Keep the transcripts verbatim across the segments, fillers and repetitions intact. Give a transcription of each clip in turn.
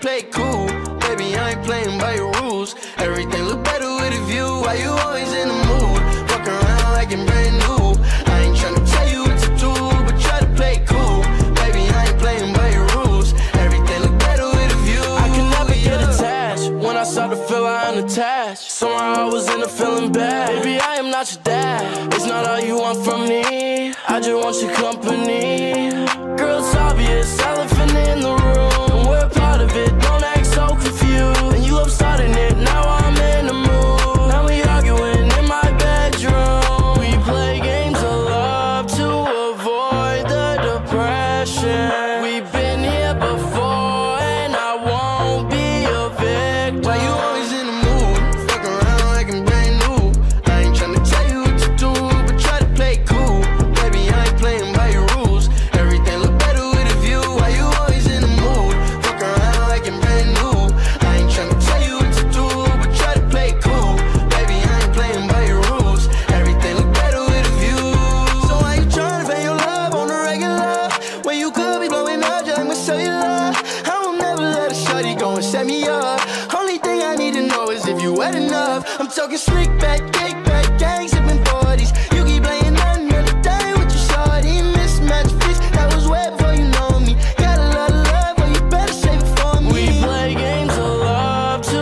play cool. Baby, I ain't playing by your rules. Everything look better with a view. Why you always in the mood? Fuck around like I'm brand new. I ain't tryna tell you what to do, but try to play cool. Baby, I ain't playing by your rules. Everything look better with a view. I can never get attached. When I start to feel I unattached, somehow I was in a feeling bad. Baby, I am not your dad. It's not all you want from me. I just want your company. Girl, it's obvious, elephant in the room. We're part of it, don't act so confused. And you love starting it, now I'm in the mood. Now we arguing in my bedroom. We play games of love to avoid the depression. We've been here before and I won't be a victim. Why you always in the mood? Fuck around like I'm brand new. I ain't tryna tell you what to do, but try to play cool. Baby, I ain't playing by your rules. Everything look better with a view. Why you always in the mood? Fuck around like I'm brand new. I ain't tryna tell you what to do, but try to play cool. Baby, I ain't playing by your rules. Everything look better with a view. So why you tryna pay your love on the regular when you could be blowing up just like my cellular? I will never let a shorty go and set me up. Only thing I need to know is if you wet enough. I'm talking slick back, kick back, gang sipping forties. You keep playing another day with your shorty. Mismatch fix, that was way before you know me. Got a lot of love, but you better save it for me. We play games of love to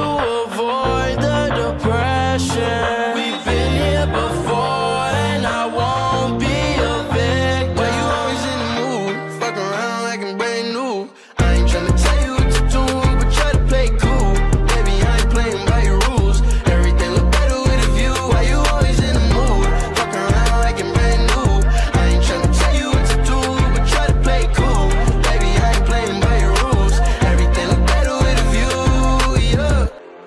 avoid the depression. We've been here before and I won't be a victim. Why you always in the mood? Fuck around like I'm brand new. I ain't tryna tell you what to do, but try to play cool. Baby, I ain't playing by your rules. Everything look better with a view. Why you always in the mood? Fuck around like I'm brand new. I ain't tryna tell you what to do, but try to play cool. Baby, I ain't playing by your rules. Everything look better with a view, yeah.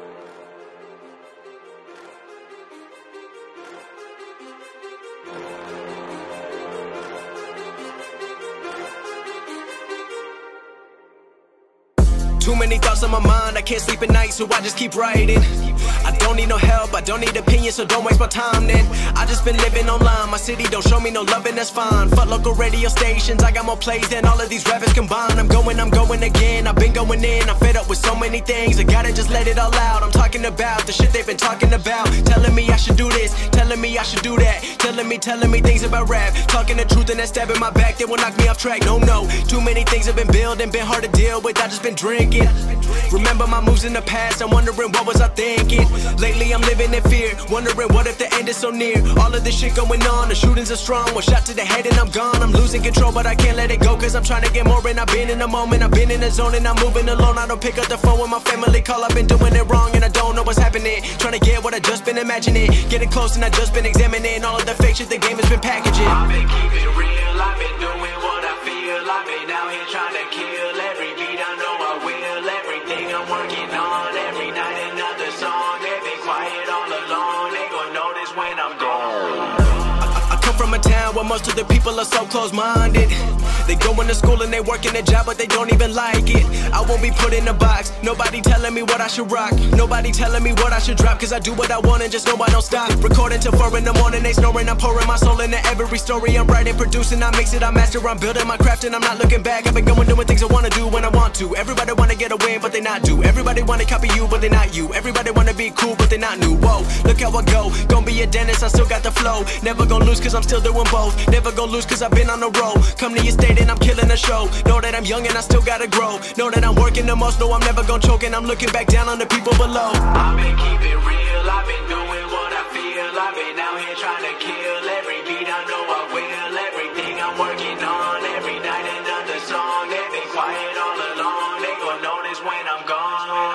Too many thoughts on my mind, I can't sleep at night, so I just keep writing. I don't need no help, I don't need opinions, so don't waste my time then. I just been living online, my city don't show me no loving, that's fine. Fuck local radio stations, I got more plays than all of these rappers combined. I'm going, I'm going again, I've been going in, I'm fed up with so many things. I gotta just let it all out, I'm talking about the shit they've been talking about. Telling me I should do this, telling me I should do that. Telling me, telling me things about rap. Talking the truth and that stab in my back, they will knock me off track. No, no, too many things have been building, been hard to deal with, I just been drinking. Remember my moves in the past, I'm wondering what was I thinking. Lately I'm living in fear, wondering what if the end is so near. All of this shit going on, the shootings are strong. One shot to the head and I'm gone. I'm losing control but I can't let it go, cause I'm trying to get more. And I've been in the moment, I've been in the zone, and I'm moving alone. I don't pick up the phone when my family call, I've been doing it wrong and I don't know what's happening. Trying to get what I just been imagining, getting close and I just been examining all of the fake shit the game has been packaging. I've been keeping real, I've been doing what I feel. I've been out here trying to kill every beat, I know I will. Everything I'm working on, every night another song. They've been quiet all along, they gon' notice when I'm gone. I come from a town where most of the people are so close-minded. They go into school and they work in a job but they don't even like it. I won't be put in a box, nobody telling me what I should rock. Nobody telling me what I should drop, cause I do what I want and just know I don't stop. Recording till four in the morning, they snoring. I'm pouring my soul into every story. I'm writing, producing, I mix it, I master. I'm building my craft and I'm not looking back. I've been going doing things I wanna do when I want to. Everybody wanna get a win but they not do. Everybody wanna copy you but they not you. Everybody wanna be cool but they not new. Whoa, look how I go, gonna be a dentist, I still got the flow. Never gonna lose cause I'm still doing both. Never gonna lose cause I've been on the road. Come to your state and I'm killing the show. Know that I'm young and I still gotta grow. Know that I'm working the most, know I'm never gonna choke. And I'm looking back down on the people below. I've been keeping real, I've been doing what I feel. I've been out here trying to kill every beat, I know I will. Everything I'm working on, every night another song. They've been quiet all along, they gon' notice when I'm gone.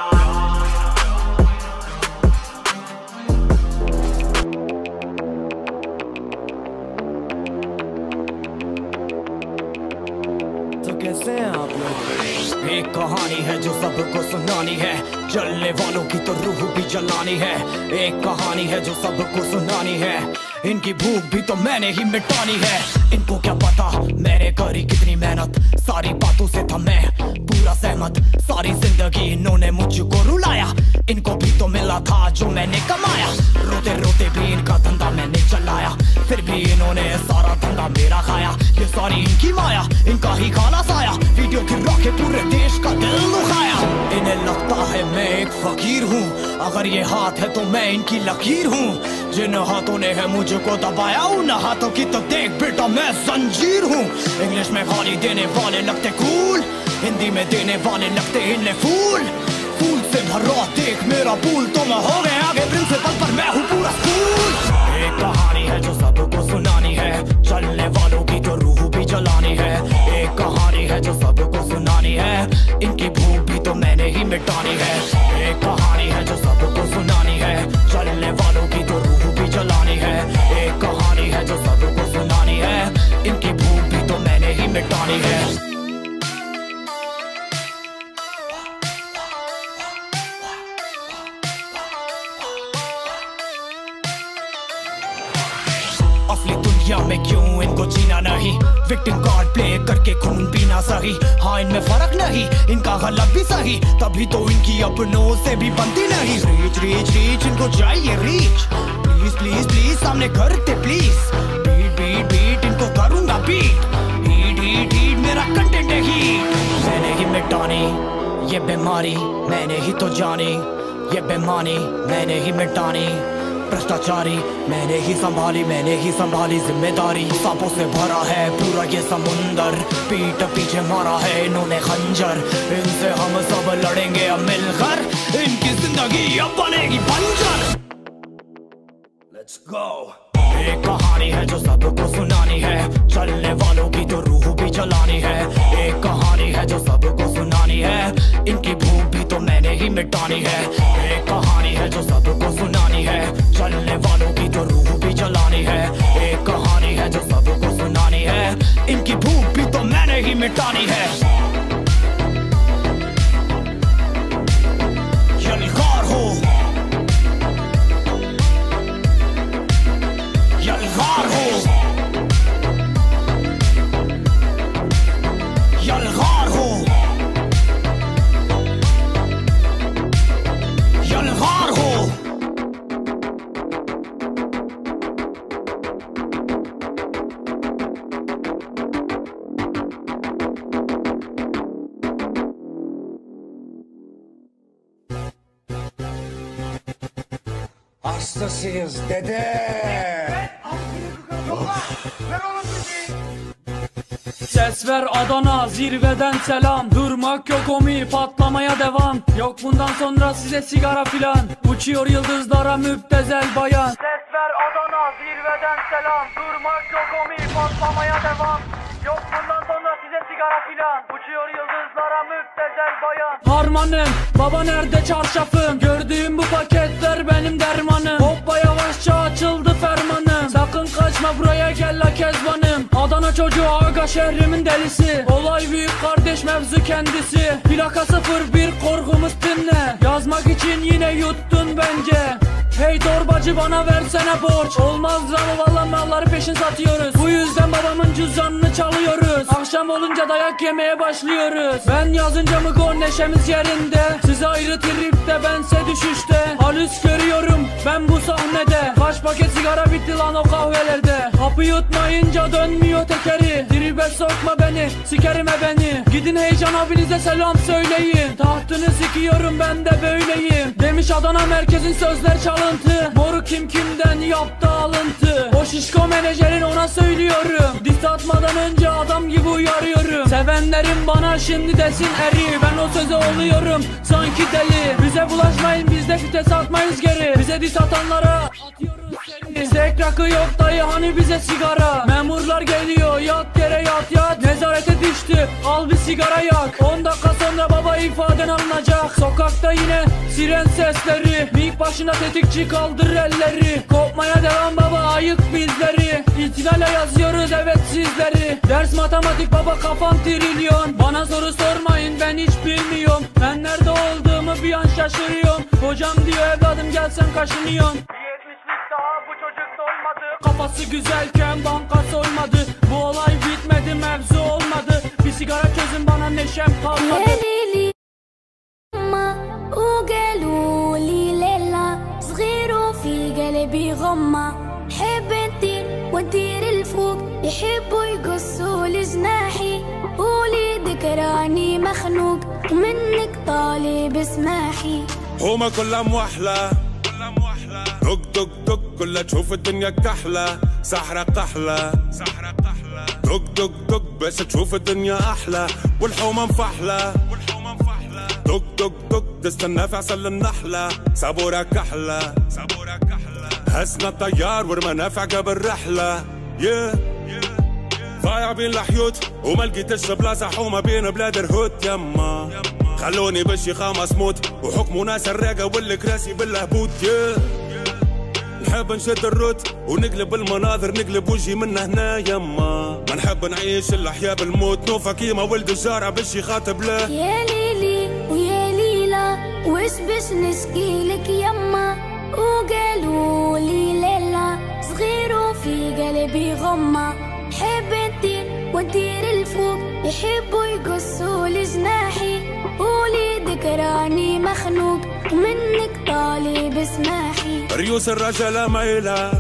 कैसे हैं आप लोग? एक कहानी है जो सबको सुनानी है, जलने वालों की तो रूह भी जलानी है। एक कहानी है जो सबको सुनानी है, इनकी भूख भी तो मैंने ही मिटानी है। इनको क्या पता मैंने करी कितनी मेहनत, सारी बातों से था मैं पूरा सहमत। रहमत सारी जिंदगी इन्होंने मुझको रुलाया, इनको भी तो मिला था जो मैंने कमाया, रोते रोते भी इनका धंधा मैंने चलाया, फिर भी इन्होंने सारा धंधा मेरा खाया, ये सारी इनकी माया, इनका ही काला साया, वीडियो गिरा के पूरे देश का दिल दुखाया। इन्हें लगता है मैं एक फकीर हूँ, अगर ये हाथ है तो मैं इनकी लकीर हूँ, जिन हाथों ने है मुझको दबाया उन हाथों की तो देख बेटा मैं जंजीर हूँ। इंग्लिश में गाली देने वाले लगते कूल, हिंदी में देने वाले लगते इन्हें फूल, फूल से भरा देख मेरा पूल, तो मैं हो गया आगे प्रिंसिपल पर मैं हूँ पूरा स्कूल। एक कहानी है जो सबको सुनानी है, चलने वालों की तो रूह भी जलानी है, एक कहानी है जो सबको सुनानी है, इनकी भूख भी तो मैंने ही मिटानी है, एक कहानी है जो सबको सुनानी है, चलने वालों की तो रूह भी जलानी है, एक कहानी है जो सबको सुनानी है, इनकी भूख भी तो मैंने ही मिटानी है। असली दुनिया में क्यों इनको जीना नहीं, विक्टिम कार्ड प्ले करके खून पीना सही, हाँ इनमें फर्क नहीं, इनका गलत भी सही, तभी तो इनकी अपनों से भी बनती नहीं। रीच रीच रीच इनको चाहिए रीच, प्लीज प्लीज प्लीज सामने करते प्लीज, बीट बीट बीट इनको करूंगा बीट, हीट हीट हीट मेरा कंटेंट है हीट। मैंने ही मिटानी ये बीमारी, मैंने ही तो जानी ये बेमानी, मैंने ही मिटानी भ्रष्टाचारी, मैंने ही संभाली मैंने ही संभाली जिम्मेदारी, सांपों से भरा है पूरा ये समुंदर, पीठ पीछे मारा है इन्होंने खंजर, इनसे हम सब लड़ेंगे अब मिलकर, इनकी जिंदगी अब बनेगी बंजर। Let's go. एक कहानी है जो सबको सुनानी है, चलने वालों की तो रूह भी जलानी है, एक कहानी है जो सबको सुनानी है, इनकी भूख भी तो मैंने ही मिटानी है, एक कहानी है जो सबको सुनानी है, चलने वालों की तो रूह भी जलानी है, एक कहानी है जो सबको सुनानी है, इनकी भूख भी तो मैंने ही मिटानी है। यलगार हो यलगार हो यलगार हो यलगार हो। Hastasıyız dede. Ses ver Adana, zirveden selam. Durmak yok omi, patlamaya devam. Yok bundan sonra size sigara filan. Uçuyor yıldızlara müptezel bayan. Ses ver Adana, zirveden selam. Durmak yok omi, patlamaya devam. Yok bundan sonra size sigara filan. Uçuyor yıldızlara müptezel bayan. Harmanım, baba nerede çarşafım? Gördüğüm bu paketler benim dermanım. Hoppa yavaşça açıldı fermanım. Sakın kaçma buraya gel la kezbanım. Adana çocuğu aga şehrimin delisi. Olay büyük kardeş mevzu kendisi. Plaka sıfır bir korkumuz dinle. Yazmak için yine yuttun bence. Hey torbacı bana versene borç. Olmaz drama valla malları peşin satıyoruz. Bu yüzden babamın cüzdanını çalıyoruz. Akşam olunca dayak yemeye başlıyoruz. Ben yazınca mı gol neşemiz yerinde. Siz ayrı tripte bense düşüşte. Halüs görüyorum ben bu sahnede. Kaç paket sigara bitti lan o kahvelerde. Hapı yutmayınca dönmüyor tekeri. Tribe sokma beni sikerime beni. Gidin Heyecan abinize selam söyleyin. Tahtını sikiyorum ben de böyleyim. Demiş Adana merkezin sözler çalın. Moru kim kimden yaptı alıntı. O şişko menajerin ona söylüyorum. Diss atmadan önce adam gibi uyarıyorum. Sevenlerim bana şimdi desin eri. Ben o söze oluyorum sanki deli. Bize bulaşmayın biz de fites atmayız geri. Bize diss atanlara atıyoruz seri. Zek rakı yok dayı hani bize sigara. Memurlar geliyor yat yere yat yat. Nezarete düştü al bir sigara yak. On dakika sonra baba ifaden alınacak. Sokakta yine siren sesleri. Mik başına tetikçi kaldır elleri. Kopmaya devam baba ayık bizleri. İtilale yazıyoruz evet sizleri. Ders matematik baba kafam trilyon. Bana soru sormayın ben hiç bilmiyorum. Ben nerede olduğumu bir an şaşırıyorum. Hocam diyor evladım gelsen kaşınıyorum. Yetmişlik daha bu çocuk dolmadı. Kafası güzelken banka soymadı. Bu olay bitmedi mevzu olmadı. Bir sigara çözün bana neşem kalmadı. يحبوا يقصوا لجناحي قولي ذكراني مخنوق ومنك طالب اسماحي. هما كلها موحلة دق دق دق كلها تشوف الدنيا كحلة سحرة قحلة دق دق دق بس تشوف الدنيا أحلى والحومة مفحلة دق دق دق تستنى في عسل النحلة صابورة كحلة هزنا الطيار ورمانا في عقب الرحلة yeah. ضايع بين الحيوت وما لقيتش بلاصة حومة بين بلاد الهوت يما خلوني بالشيخة مسموت وحكموا ناس الراقة والكراسي بالهبوط yeah. نحب نشد الروت ونقلب المناظر نقلب وجهي من هنا يما ما نحب نعيش الأحياء بالموت نوفا كيما ولد الجارة بالشي خاطب له يا ليلي ويا ليلى وش باش نشكيلك يما وقالوا لي ليلى صغير وفي قلبي غمة حب ندير وندير الفوق يحبوا يقصوا لجناحي قولي ذكراني مخنوق ومنك طالب اسماحي. ريوس الرجالة مايلة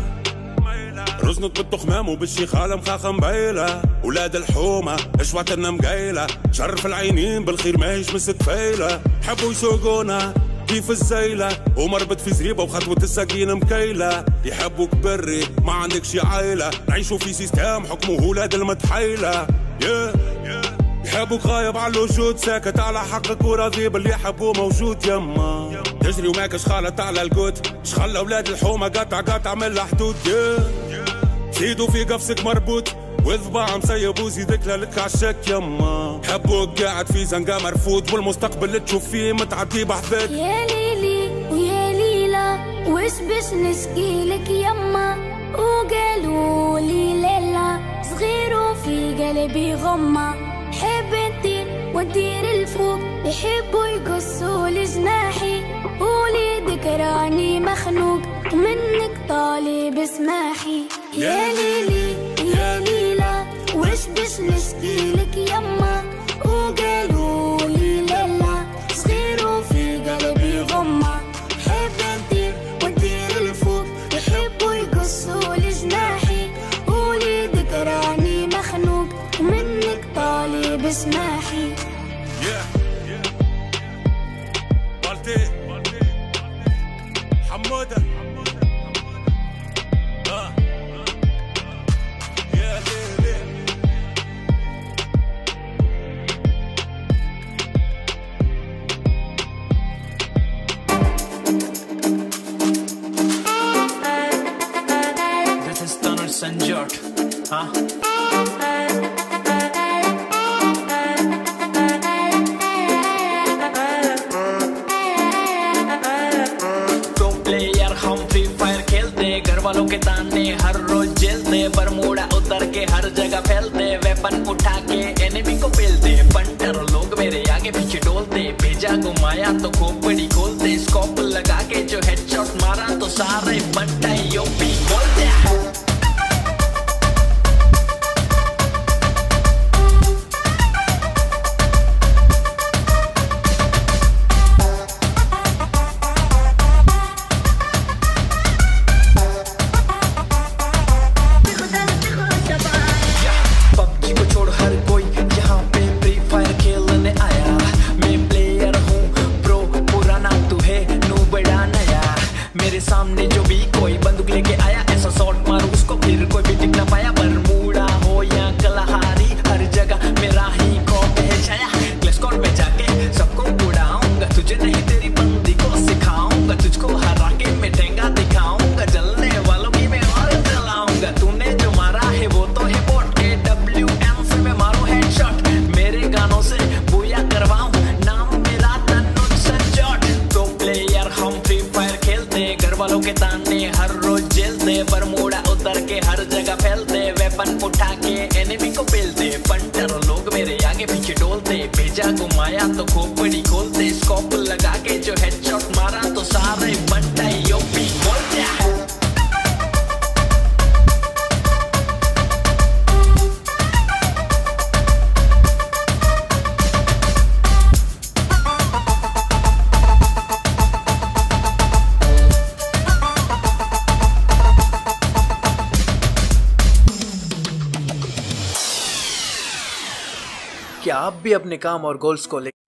رزنط بالتخمام وبالشيخالة مخاخة مبايلة ولاد الحومة اشواتنا مقايلة شرف العينين بالخير ماهيش مستفايلة حبوا يسوقونا كيف الزيلة ومربط في زريبة وخطوة الساقين مكيلة يحبوك بري ما عندك شي عايلة نعيشوا في سيستم حكمه ولاد المتحيلة yeah. يحبوك غايب على الوجود ساكت على حقك وراضي باللي يحبوه موجود يما تجري وماكش خالط على القوت شخل اولاد الحومة قطع قطع من الحدود زيدوا في قفصك مربوط وذباع مسيب وزيدك لك عالشك يما حبوك قاعد في زنقة مرفوض والمستقبل اللي تشوف فيه متعدي بحذاك. يا ليلي ويا ليلى وش باش نشكيلك يما وقالوا لي ليلى صغير وفي قلبي غمة حب ندير وندير الفوق يحبوا يقصوا لجناحي قولي ذكراني مخنوق ومنك طالب اسماحي. يا ليلي يا ليلى وش باش نشكيلك يما وقالوا لي ليلى صغير وفي قلبي غمة حب ندير وندير الفوق يحبوا يقصوا لجناحي قولي ذكراني مخنوق ومنك طالب اسماحي. حمودة This is Tanur Sanjot, huh? वालों के ताने हर रोज जेलते Bermuda उतर के हर जगह फैलते weapon उठा के enemy को पेलते पंटर लोग मेरे आगे पीछे डोलते भेजा घुमाया तो खोपड़ी खोलते स्कोप लगा के जो हेडशॉट मारा तो सारे बंटा यूपी खोलते। सामने जो भी कोई बंदूक लेके आया ऐसा शॉट मारो उसको फिर कोई भी टिक ना पाया बरमूडा हो या कलहारी हर जगह मेरा ही खौफ है छाया क्लस्कोर में जाके सबको उड़ाऊंगा तुझे नहीं तेरी बंदी को सिखाऊंगा तुझको हरा के मैं ठेंगा दिखाऊंगा जलने वालों की मैं और जलाऊंगा तूने जो मारा है वो तो है बोट के डब्ल्यू एम से मैं मारू हेडशॉट मेरे गानों से बुया करवाऊं नाम मेरा तनुज संजोट तो प्लेयर हम फ्री फायर खेलते घर वालों के ताने हर रोज जेलते बरमूडा उतर के हर जगह फैलते वेपन उठा के एनिमी को पेलते पंटर लोग मेरे आगे पीछे डोलते भेजा घुमाया तो खोपड़ी खोलते स्कोप लगा के जो हेडशॉट मारा तो सारे बंटा यूपी खोलते। क्या आप भी अपने काम और गोल्स को ले